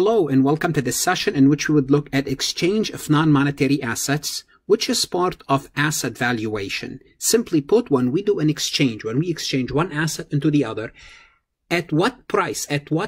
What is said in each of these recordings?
Hello and welcome to this session in which we would look at exchange of non-monetary assets, which is part of asset valuation. Simply put, when we do an exchange, when we exchange one asset into the other, at what price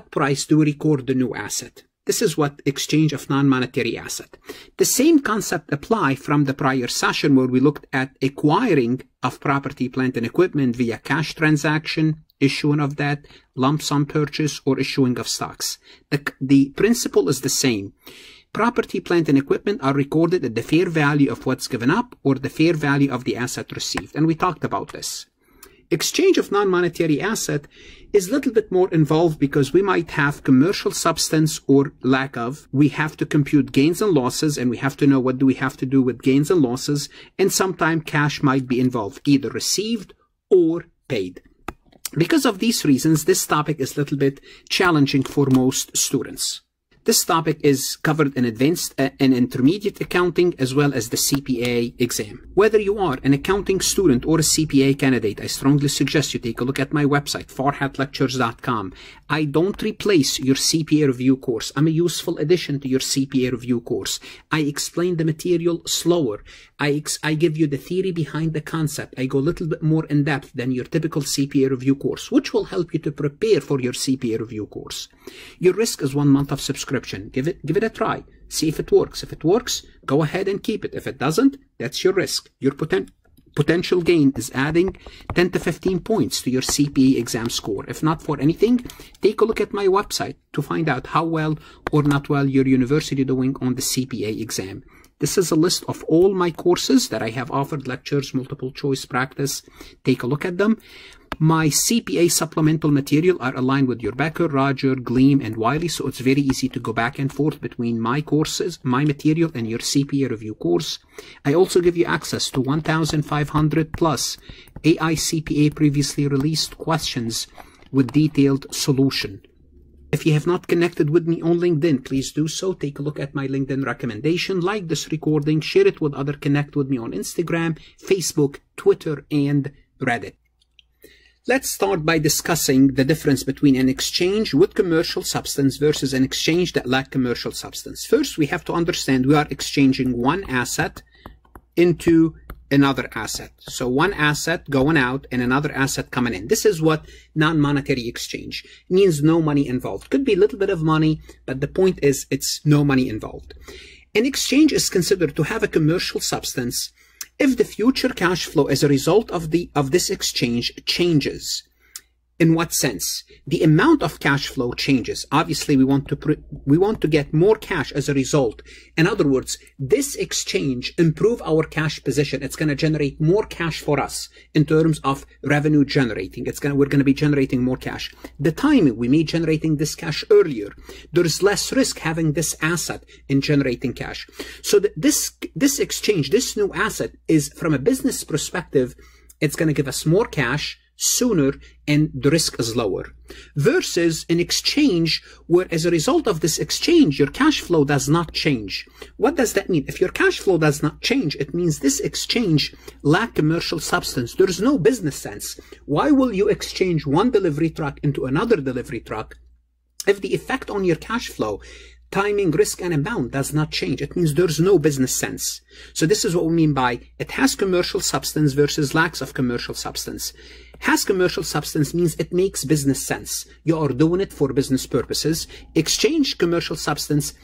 do we record the new asset? This is what exchange of non-monetary asset. The same concept apply from the prior session where we looked at acquiring of property, plant, and equipment via cash transaction, issuing of debt, lump sum purchase, or issuing of stocks. The principle is the same. Property, plant, and equipment are recorded at the fair value of what's given up or the fair value of the asset received. And we talked about this. Exchange of non-monetary asset is a little bit more involved because we might have commercial substance or lack of. We have to compute gains and losses, and we have to know what do we have to do with gains and losses. And sometimes cash might be involved, either received or paid. Because of these reasons, this topic is a little bit challenging for most students. This topic is covered in advanced and intermediate accounting as well as the CPA exam. Whether you are an accounting student or a CPA candidate, I strongly suggest you take a look at my website, farhatlectures.com. I don't replace your CPA review course. I'm a useful addition to your CPA review course. I explain the material slower. I give you the theory behind the concept. I go a little bit more in depth than your typical CPA review course, which will help you to prepare for your CPA review course. Your risk is 1 month of subscription. Give it a try. See if it works. If it works, go ahead and keep it. If it doesn't, that's your risk. Your potential gain is adding 10 to 15 points to your CPA exam score. If not for anything, take a look at my website to find out how well or not well your university doing on the CPA exam. This is a list of all my courses that I have offered, lectures, multiple choice practice. Take a look at them. My CPA supplemental material are aligned with your Becker, Roger, Gleam, and Wiley, so it's very easy to go back and forth between my courses, my material, and your CPA review course. I also give you access to 1,500 plus AICPA previously released questions with detailed solution. If you have not connected with me on LinkedIn, please do so. Take a look at my LinkedIn recommendation, like this recording, share it with others, connect with me on Instagram, Facebook, Twitter, and Reddit. Let's start by discussing the difference between an exchange with commercial substance versus an exchange that lacks commercial substance. First, we have to understand we are exchanging one asset into another asset. So one asset going out and another asset coming in. This is what non-monetary exchange means. No money involved. Could be a little bit of money, but the point is it's no money involved. An exchange is considered to have a commercial substance if the future cash flow as a result of this exchange changes. In what sense? The amount of cash flow changes. Obviously, we want to get more cash as a result. In other words, this exchange improve our cash position. It's going to generate more cash for us in terms of revenue generating. We're going to be generating more cash. The timing we may generating this cash earlier. There is less risk having this asset in generating cash. So this exchange, this new asset is, from a business perspective, it's going to give us more cash sooner and the risk is lower, versus an exchange where as a result of this exchange your cash flow does not change. What does that mean? If your cash flow does not change, it means this exchange lack commercial substance. There is no business sense. Why will you exchange one delivery truck into another delivery truck if the effect on your cash flow, timing, risk, and amount does not change? It means there's no business sense. So this is what we mean by it has commercial substance versus lacks of commercial substance. Has commercial substance means it makes business sense. You are doing it for business purposes. Exchange commercial substance,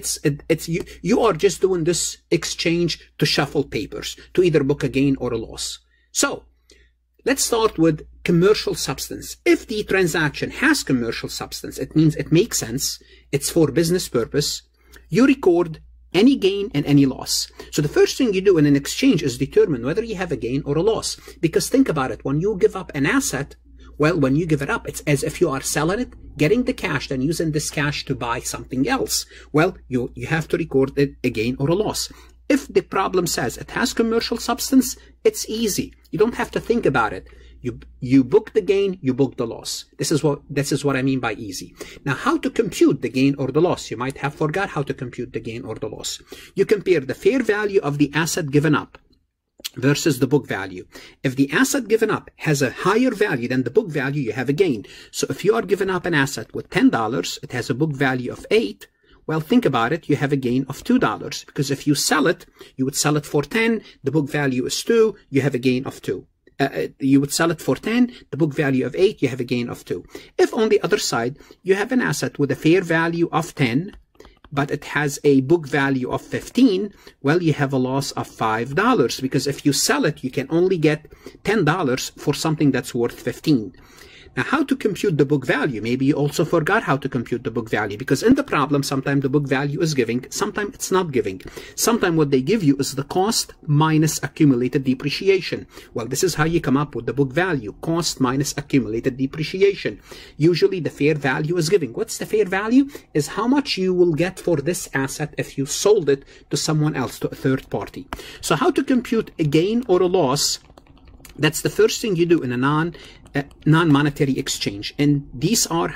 you are just doing this exchange to shuffle papers, to either book a gain or a loss. So let's start with commercial substance. If the transaction has commercial substance, it means it makes sense. It's for business purpose. You record any gain and any loss. So the first thing you do in an exchange is determine whether you have a gain or a loss. Because think about it, when you give up an asset, well, when you give it up, it's as if you are selling it, getting the cash, then using this cash to buy something else. Well, you have to record a gain or a loss. If the problem says it has commercial substance, it's easy. You don't have to think about it. You book the gain, you book the loss. This is what I mean by easy. Now, how to compute the gain or the loss? You might have forgot how to compute the gain or the loss. You compare the fair value of the asset given up versus the book value. If the asset given up has a higher value than the book value, you have a gain. So if you are giving up an asset with $10, it has a book value of $8. Well, think about it. You have a gain of $2 because if you sell it, you would sell it for 10. The book value is 2. You have a gain of 2. You would sell it for 10, the book value of 8, you have a gain of 2. If on the other side, you have an asset with a fair value of 10, but it has a book value of 15, well, you have a loss of $5 because if you sell it, you can only get $10 for something that's worth 15. Now, how to compute the book value? Maybe you also forgot how to compute the book value because in the problem, sometimes the book value is giving, sometimes it's not giving. Sometimes what they give you is the cost minus accumulated depreciation. Well, this is how you come up with the book value, cost minus accumulated depreciation. Usually the fair value is giving. What's the fair value? Is how much you will get for this asset if you sold it to someone else, to a third party. So how to compute a gain or a loss? That's the first thing you do in a non-monetary exchange, and these are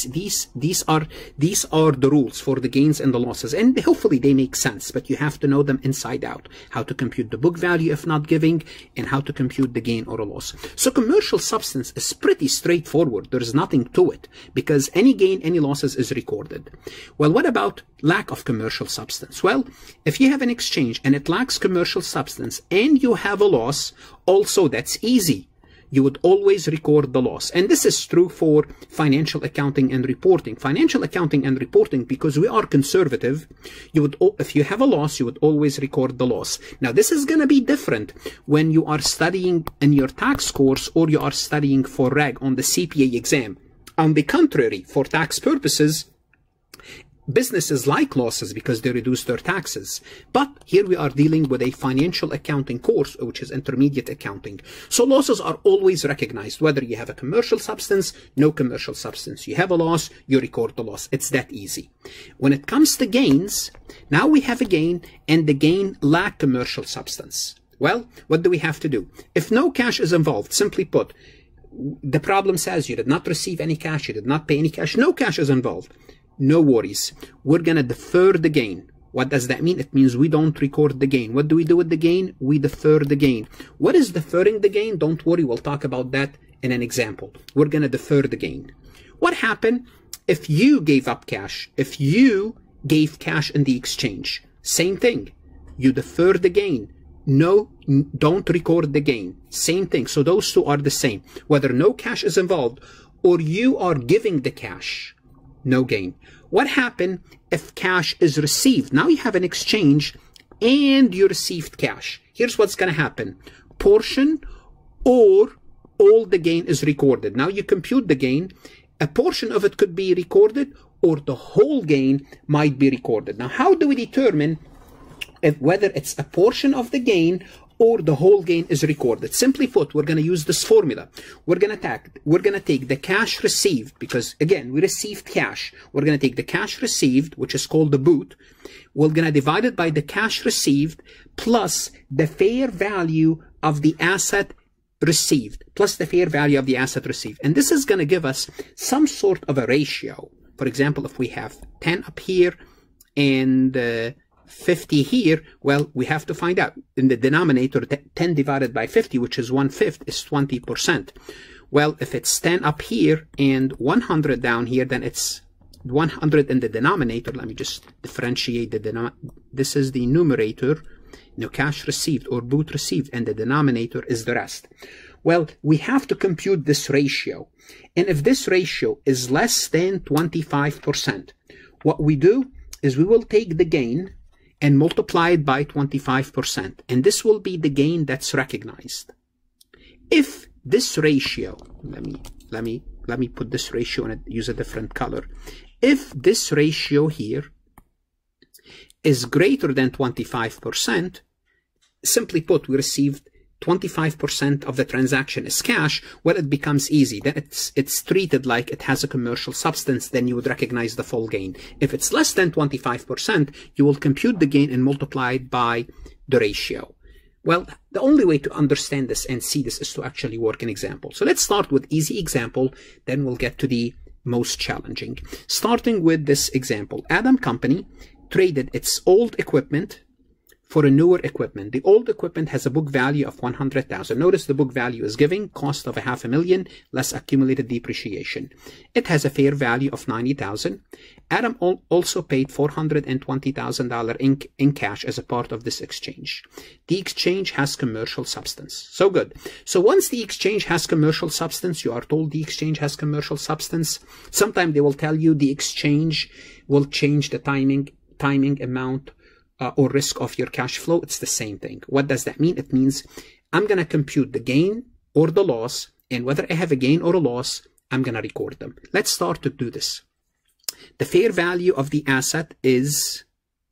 the rules for the gains and the losses, and hopefully they make sense, but you have to know them inside out. How to compute the book value if not giving, and how to compute the gain or a loss. So commercial substance is pretty straightforward. There's nothing to it because any gain, any losses is recorded. Well, what about lack of commercial substance? Well, if you have an exchange and it lacks commercial substance and you have a loss, also that's easy. You would always record the loss. And this is true for financial accounting and reporting. Financial accounting and reporting, because we are conservative, if you have a loss, you would always record the loss. Now, this is going to be different when you are studying in your tax course or you are studying for REG on the CPA exam. On the contrary, for tax purposes, businesses like losses because they reduce their taxes. But here we are dealing with a financial accounting course, which is intermediate accounting. So losses are always recognized, whether you have a commercial substance, no commercial substance. You have a loss, you record the loss. It's that easy. When it comes to gains, now we have a gain and the gain lack commercial substance. Well, what do we have to do? If no cash is involved, simply put, the problem says you did not receive any cash, you did not pay any cash, no cash is involved. No worries. We're going to defer the gain. What does that mean? It means we don't record the gain. What do we do with the gain? We defer the gain. What is deferring the gain? Don't worry. We'll talk about that in an example. We're going to defer the gain. What happened if you gave up cash? If you gave cash in the exchange? Same thing. You defer the gain. No, don't record the gain. Same thing. So those two are the same. Whether no cash is involved or you are giving the cash, no gain. What happened if cash is received? Now you have an exchange and you received cash. Here's what's going to happen. Portion or all the gain is recorded. Now you compute the gain. A portion of it could be recorded or the whole gain might be recorded. Now, how do we determine whether it's a portion of the gain or the whole gain is recorded? Simply put, we're going to use this formula. We're going to take the cash received, because again, we received cash. We're going to take the cash received, which is called the boot. We're going to divide it by the cash received plus the fair value of the asset received, plus the fair value of the asset received. And this is going to give us some sort of a ratio. For example, if we have 10 up here and 50 here, well, we have to find out. In the denominator, 10 divided by 50, which is 1/5, is 20%. Well, if it's 10 up here and 100 down here, then it's 100 in the denominator. Let me just differentiate the denominator. This is the numerator, cash received or boot received, and the denominator is the rest. Well, we have to compute this ratio. And if this ratio is less than 25%, what we do is we will take the gain and multiply it by 25%. And this will be the gain that's recognized. If this ratio, let me put this ratio and use a different color. If this ratio here is greater than 25%, simply put, we received 25% of the transaction is cash, well, it becomes easy. Then it's treated like it has a commercial substance, then you would recognize the full gain. If it's less than 25%, you will compute the gain and multiply it by the ratio. Well, the only way to understand this and see this is to actually work an example. So let's start with easy example, then we'll get to the most challenging. Starting with this example, Adam Company traded its old equipment for a newer equipment. The old equipment has a book value of 100,000. Notice the book value is giving cost of $500,000 less accumulated depreciation. It has a fair value of 90,000. Adam also paid $420,000 in cash as a part of this exchange. The exchange has commercial substance. So good. So once the exchange has commercial substance, you are told the exchange has commercial substance. Sometimes they will tell you the exchange will change the timing amount or risk of your cash flow. It's the same thing. What does that mean? It means I'm going to compute the gain or the loss, and whether I have a gain or a loss, I'm going to record them. Let's start to do this. The fair value of the asset is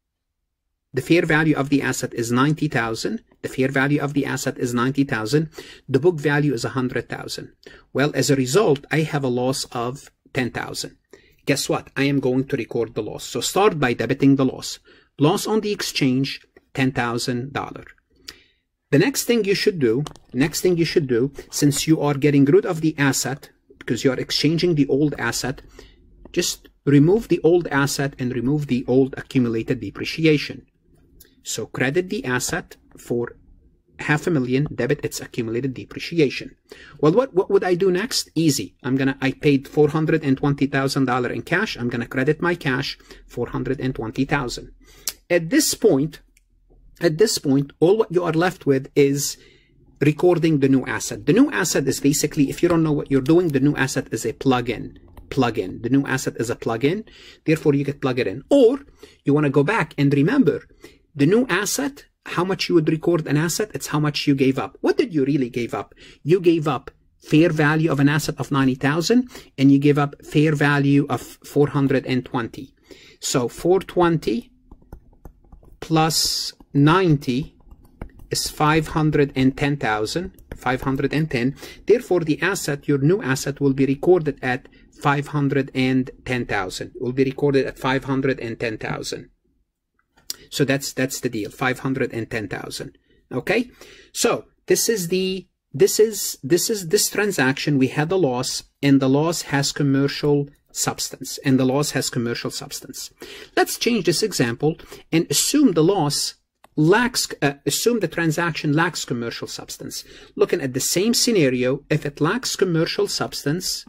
90,000. The fair value of the asset is 90,000. The book value is 100,000. Well, as a result, I have a loss of 10,000. Guess what? I am going to record the loss. So start by debiting the loss. Loss on the exchange, $10,000. The next thing you should do, since you are getting rid of the asset, because you are exchanging the old asset, just remove the old asset and remove the old accumulated depreciation. So credit the asset for $500,000, debit its accumulated depreciation. Well, what would I do next? Easy. I paid $420,000 in cash. I'm gonna credit my cash, $420,000. At this point, all what you are left with is recording the new asset. The new asset is basically, if you don't know what you're doing, the new asset is a plug-in. The new asset is a plug-in. Therefore, you could plug it in. Or you want to go back and remember the new asset, how much you would record an asset, it's how much you gave up. What did you really give up? You gave up fair value of an asset of 90,000 and you gave up fair value of 420. So 420 plus 90 is 510,000. 510. Therefore, the asset, your new asset, will be recorded at 510,000. Will be recorded at 510,000. So that's the deal. 510,000. Okay. So this transaction. We had a loss, and the loss has commercial substance. Let's change this example and assume the loss assume the transaction lacks commercial substance. Looking at the same scenario, if it lacks commercial substance,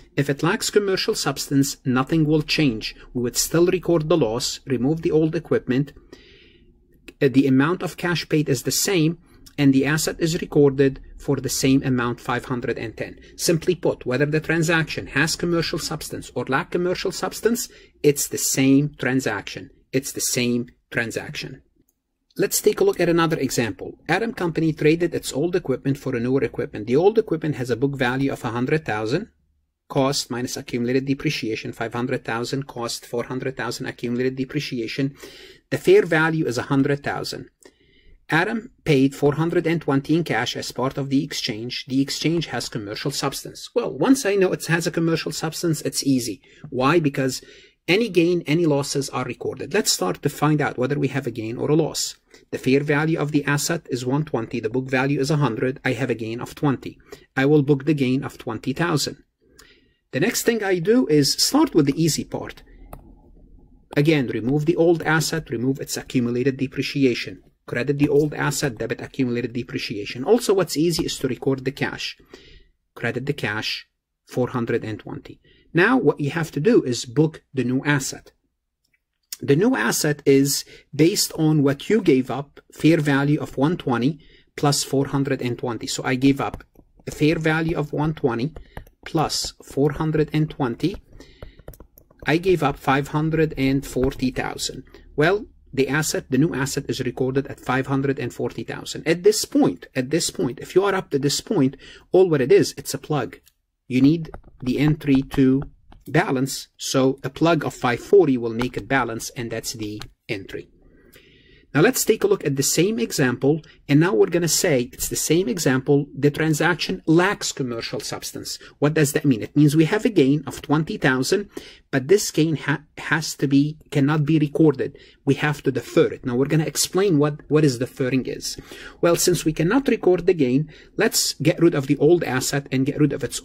nothing will change. We would still record the loss, remove the old equipment. The amount of cash paid is the same, and the asset is recorded for the same amount, 510. Simply put, whether the transaction has commercial substance or lack commercial substance, it's the same transaction. Let's take a look at another example. Adam Company traded its old equipment for a newer equipment. The old equipment has a book value of 100,000, cost minus accumulated depreciation, 500,000, cost 400,000, accumulated depreciation. The fair value is 100,000. Adam paid 420 in cash as part of the exchange. The exchange has commercial substance. Well, once I know it has a commercial substance, it's easy. Why? Because any gain, any losses are recorded. Let's start to find out whether we have a gain or a loss. The fair value of the asset is 120. The book value is 100. I have a gain of 20. I will book the gain of 20,000. The next thing I do is start with the easy part. Again, remove the old asset, remove its accumulated depreciation. Credit the old asset, debit accumulated depreciation. Also, what's easy is to record the cash. Credit the cash, 420. Now, what you have to do is book the new asset. The new asset is based on what you gave up, fair value of 120 plus 420. So I gave up a fair value of 120 plus 420. I gave up 540,000. Well, the new asset is recorded at 540,000. At this point, if you are up to this point, all what it is, it's a plug. You need the entry to balance, so a plug of 540 will make it balance, and that's the entry. Now let's take a look at the same example, and now we're going to say it's the same example. The transaction lacks commercial substance. What does that mean? It means we have a gain of 20,000, but this gain cannot be recorded. We have to defer it. Now we're going to explain what is deferring is. Well, since we cannot record the gain, let's get rid of the old asset and get rid of its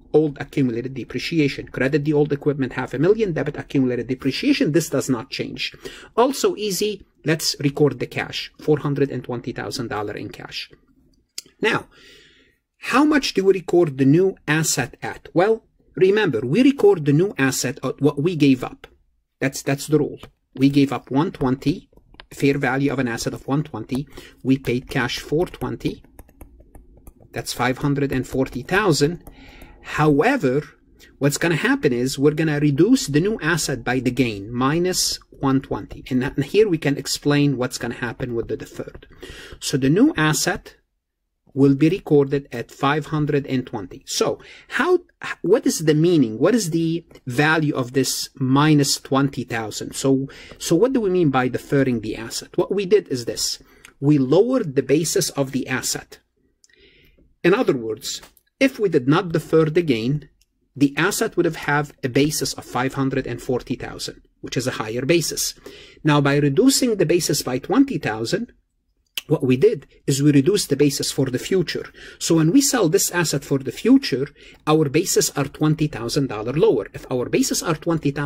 old accumulated depreciation. Credit the old equipment $500,000, debit accumulated depreciation. This does not change. Also easy, let's record the cash, $420,000 in cash. Now, how much do we record the new asset at? Well, remember, we record the new asset at what we gave up. That's the rule. We gave up 120, fair value of an asset of 120. We paid cash 420. That's 540,000. However, what's going to happen is we're going to reduce the new asset by the gain, minus 120. And here we can explain what's going to happen with the deferred. So the new asset will be recorded at 520. So what is the meaning? What is the value of this minus 20,000? So what do we mean by deferring the asset? What we did is this. We lowered the basis of the asset. In other words, if we did not defer the gain, the asset would have a basis of 540,000, which is a higher basis. Now, by reducing the basis by 20,000, what we did is we reduced the basis for the future. So when we sell this asset for the future, our basis are $20,000 lower. If our basis are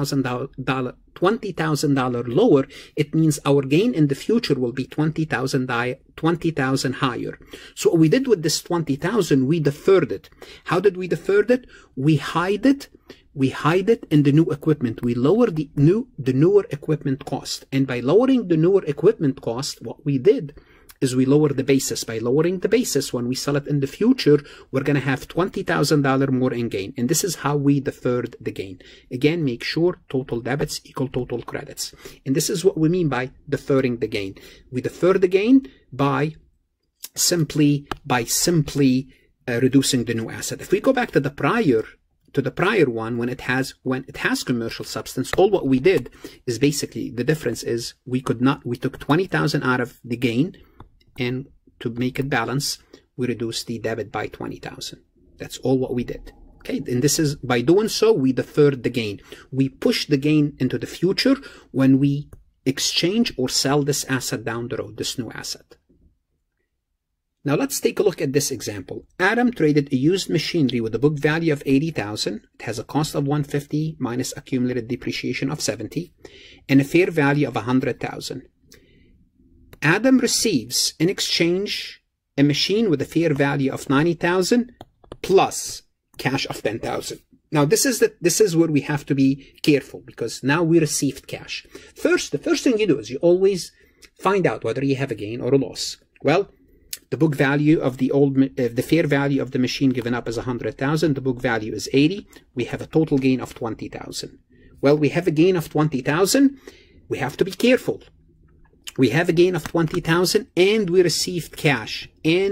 $20,000 lower, it means our gain in the future will be $20,000 higher. So what we did with this 20,000, we deferred it. How did we defer it? We hide it. We hide it in the new equipment. We lower the newer equipment cost. And by lowering the newer equipment cost, what we did is we lower the basis. By lowering the basis, when we sell it in the future, we're going to have $20,000 more in gain. And this is how we deferred the gain. Again, make sure total debits equal total credits. And this is what we mean by deferring the gain. We defer the gain by simply reducing the new asset. If we go back to the prior one, when it has commercial substance, all what we did is basically, the difference is we took 20,000 out of the gain, and to make it balance, we reduced the debit by 20,000. That's all what we did. Okay, and this is, by doing so, we deferred the gain. We push the gain into the future when we exchange or sell this asset down the road, this new asset. Now let's take a look at this example. Adam traded a used machinery with a book value of 80,000. It has a cost of 150 minus accumulated depreciation of 70 and a fair value of 100,000. Adam receives in exchange a machine with a fair value of 90,000 plus cash of 10,000. Now this is where we have to be careful, because now we received cash. The first thing you do is you always find out whether you have a gain or a loss. Well, the book value of the fair value of the machine given up is 100,000. The book value is 80. We have a total gain of 20,000. Well, we have a gain of 20,000. We have to be careful. We have a gain of 20,000 and we received cash.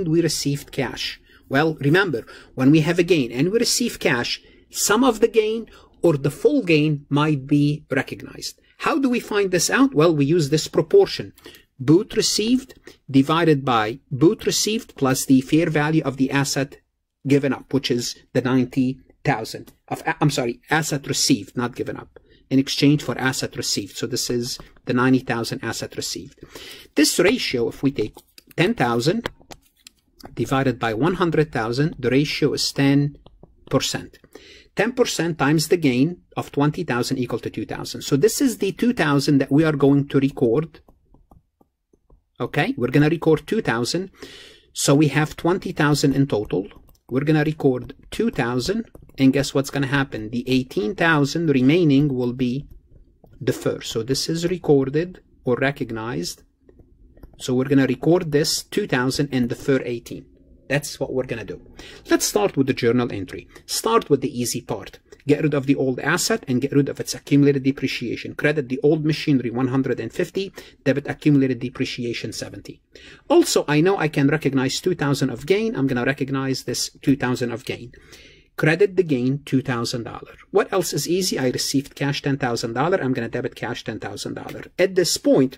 Well, remember, when we have a gain and we receive cash, some of the gain or the full gain might be recognized. How do we find this out? Well, we use this proportion. Boot received divided by boot received plus the fair value of the asset given up, which is the 90,000 asset received, not given up, in exchange for asset received. So this is the 90,000 asset received. This ratio, if we take 10,000 divided by 100,000, the ratio is 10%. 10% times the gain of 20,000 equal to 2,000. So this is the 2,000 that we are going to record. Okay, we're going to record 2,000. So we have 20,000 in total. We're going to record 2,000. And guess what's going to happen? The 18,000 remaining will be deferred. So this is recorded or recognized. So we're going to record this 2,000 and defer 18. That's what we're going to do. Let's start with the journal entry. Start with the easy part. Get rid of the old asset and get rid of its accumulated depreciation. Credit the old machinery 150, debit accumulated depreciation 70. Also, I know I can recognize 2,000 of gain. I'm going to recognize this 2,000 of gain. Credit the gain $2,000. What else is easy? I received cash $10,000. I'm going to debit cash $10,000. At this point,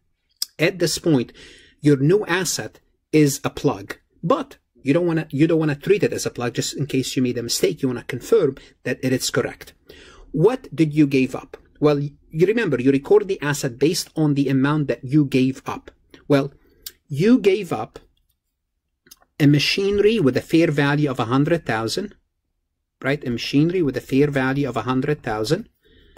your new asset is a plug, but you don't want to treat it as a plug just in case you made a mistake. You want to confirm that it is correct. What did you give up? Well, you remember, you record the asset based on the amount that you gave up. Well, you gave up a machinery with a fair value of 100,000. right? A machinery with a fair value of 100,000.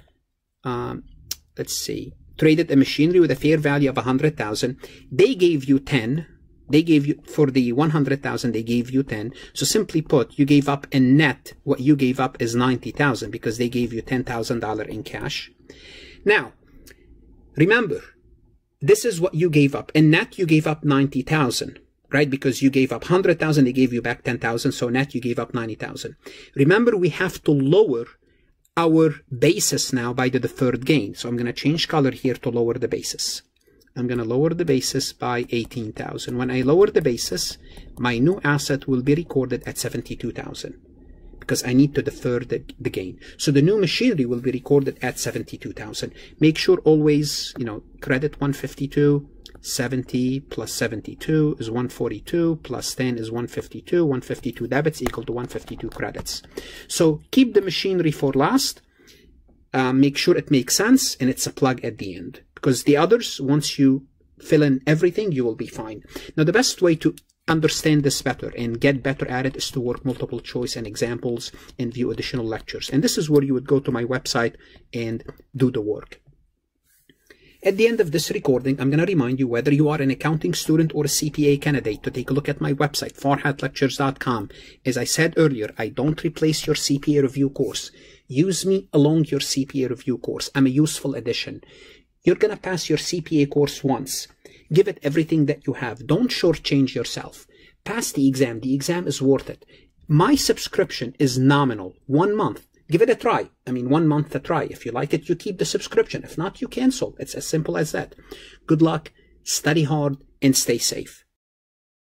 Let's see. Traded a machinery with a fair value of 100,000. They gave you 10. They gave you, for the 100,000, they gave you 10. So simply put, you gave up in net, what you gave up is 90,000 because they gave you $10,000 in cash. Now, remember, this is what you gave up. In net, you gave up 90,000, right? Because you gave up 100,000, they gave you back 10,000. So net, you gave up 90,000. Remember, we have to lower our basis now by the deferred gain. So I'm going to change color here to lower the basis. I'm going to lower the basis by 18,000. When I lower the basis, my new asset will be recorded at 72,000 because I need to defer the gain. So the new machinery will be recorded at 72,000. Make sure always, credit 152, 70 plus 72 is 142, plus 10 is 152. 152 debits equal to 152 credits. So keep the machinery for last. Make sure it makes sense and it's a plug at the end. Because the others, once you fill in everything, you will be fine. Now, the best way to understand this better and get better at it is to work multiple choice and examples and view additional lectures. And this is where you would go to my website and do the work. At the end of this recording, I'm going to remind you whether you are an accounting student or a CPA candidate to take a look at my website, farhatlectures.com. As I said earlier, I don't replace your CPA review course. Use me along your CPA review course. I'm a useful addition. You're going to pass your CPA course once. Give it everything that you have. Don't shortchange yourself. Pass the exam. The exam is worth it. My subscription is nominal. 1 month. Give it a try. 1 month a try. If you like it, you keep the subscription. If not, you cancel. It's as simple as that. Good luck, study hard, and stay safe.